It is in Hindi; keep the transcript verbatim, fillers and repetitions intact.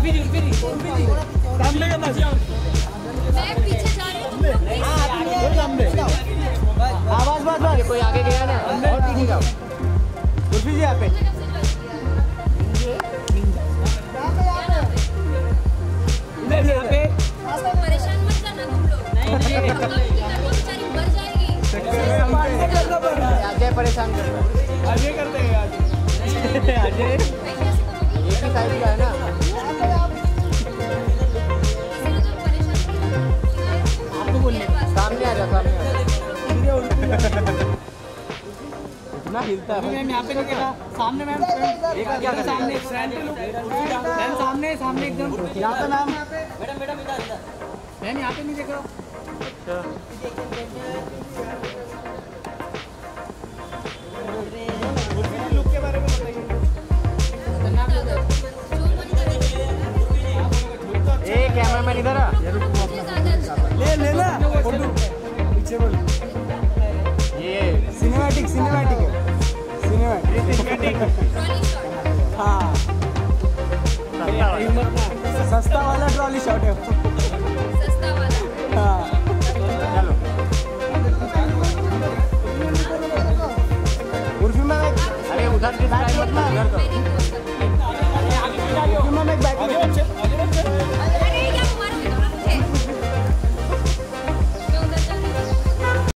उर्फी जी उर्फी जी उर्फी जी सामने का बस मैं पीछे जा रही हूँ हां सामने आवाज बस बस कोई आगे गया ना और पीछे जाओ उर्फी जी यहां पे इधर यहां पे परेशान मत करना तुम लोग नहीं नहीं बेचारी मर जाएगी आगे परेशान करना आगे करते हैं आज आगे ये भी साइड का है ना आपको बोलने सामने आ जा सामने आ जा इतना हिलता है मैम यहाँ पे नहीं करा सामने मैम एक क्या सामने फ्रंट लुक मैम सामने सामने एकदम यहाँ पे मैम मैडम मैडम इधर इधर मैम यहाँ पे नहीं देख रहा अच्छा लुक के बारे में बताइए ए कैमरामैन इधर आ ले ले ना फोटो पीछे बोल ये सिनेमैटिक सिनेमैटिक है सिनेमैटिक हाँ सस्ता वाला ट्रॉली शॉट है सस्ता वाला हाँ चलो उर्फी में अरे उधर की साइड मत ना उधर तो